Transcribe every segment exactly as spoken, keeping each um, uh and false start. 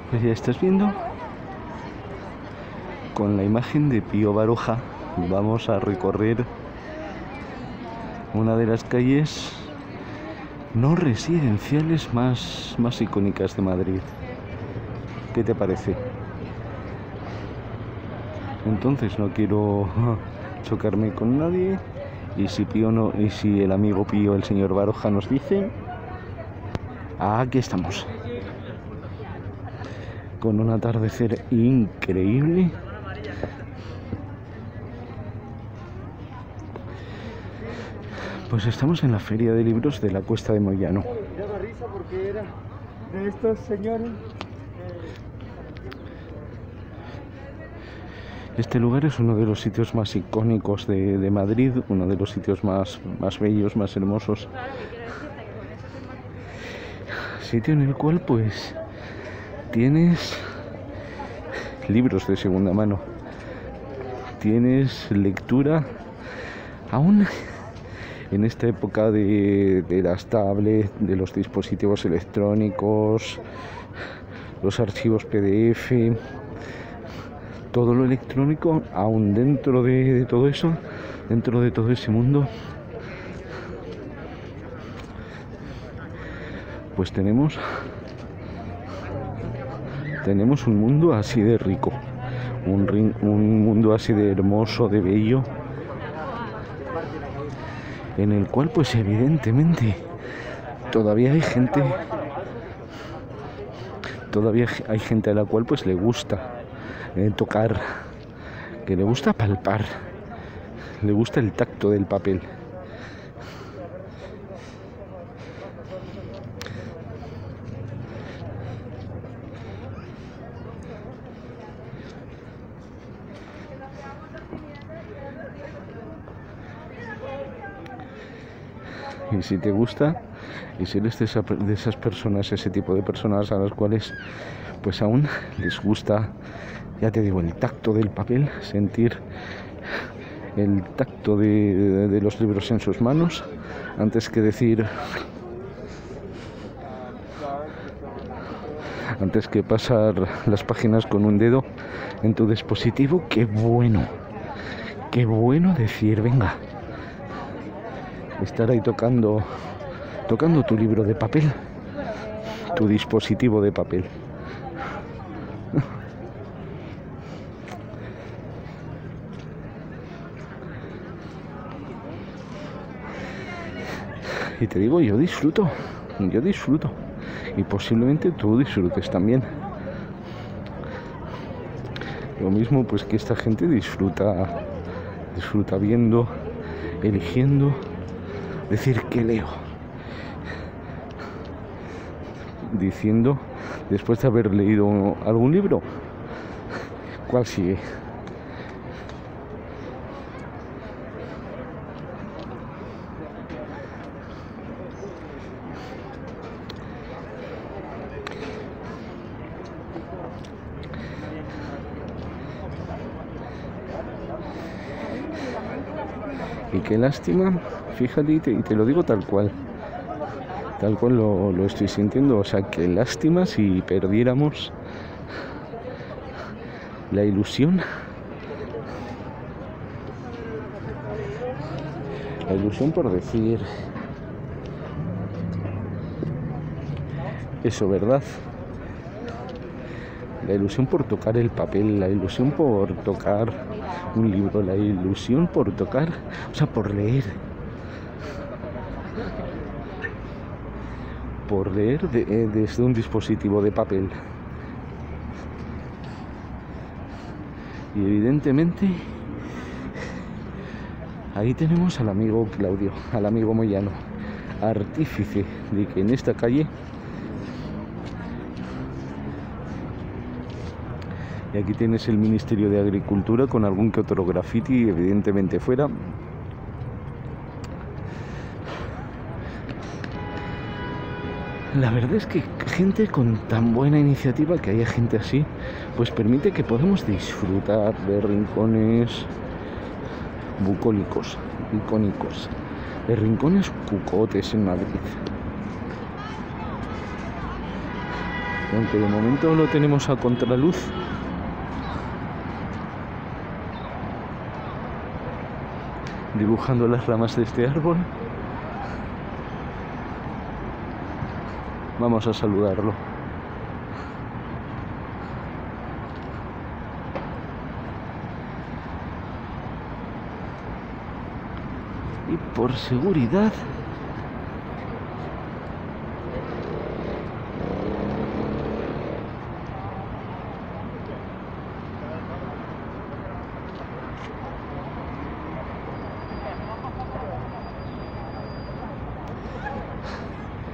Pues ya estás viendo, con la imagen de Pío Baroja vamos a recorrer una de las calles no residenciales más, más icónicas de Madrid. ¿Qué te parece? Entonces no quiero chocarme con nadie, y si Pío no, y si el amigo Pío, el señor Baroja, nos dice, aquí estamos, con un atardecer increíble. Pues estamos en la Feria de Libros de la Cuesta de Moyano. Daba risa porque era de estos señores. Este lugar es uno de los sitios más icónicos de, de Madrid, uno de los sitios más, más bellos, más hermosos. Sitio en el cual pues tienes libros de segunda mano, tienes lectura aún en esta época de, de las tablets, de los dispositivos electrónicos, los archivos P D F, todo lo electrónico. Aún dentro de, de todo eso, dentro de todo ese mundo, pues tenemos tenemos un mundo así de rico, un, un mundo así de hermoso, de bello, en el cual pues evidentemente todavía hay gente todavía hay gente a la cual pues le gusta eh, tocar, que le gusta palpar, le gusta el tacto del papel. Y si te gusta, y si eres de, esa, de esas personas, ese tipo de personas a las cuales pues aún les gusta, ya te digo, el tacto del papel, sentir el tacto de, de, de los libros en sus manos, antes que decir, antes que pasar las páginas con un dedo en tu dispositivo, qué bueno, qué bueno decir, venga, estar ahí tocando, tocando tu libro de papel, tu dispositivo de papel. Y te digo, yo disfruto, yo disfruto, y posiblemente tú disfrutes también. Lo mismo pues que esta gente disfruta, disfruta viendo, eligiendo, decir que leo, diciendo, después de haber leído algún libro, ¿cuál sigue? Y qué lástima, fíjate, y te, y te lo digo tal cual, tal cual lo, lo estoy sintiendo, o sea, qué lástima si perdiéramos la ilusión, la ilusión por decir eso, ¿verdad? La ilusión por tocar el papel, la ilusión por tocar un libro, la ilusión por tocar, o sea, por leer, por leer de, eh, desde un dispositivo de papel. Y evidentemente ahí tenemos al amigo Claudio, al amigo Moyano, artífice de que en esta calle, y aquí tienes el Ministerio de Agricultura con algún que otro graffiti, evidentemente fuera. La verdad es que gente con tan buena iniciativa, que haya gente así, pues permite que podamos disfrutar de rincones bucólicos, icónicos, de rincones cucotes en Madrid. Y aunque de momento lo tenemos a contraluz, dibujando las ramas de este árbol, vamos a saludarlo. Y por seguridad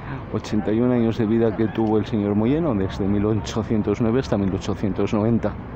ochenta y un años de vida que tuvo el señor Moyano, desde mil ochocientos nueve hasta mil ochocientos noventa.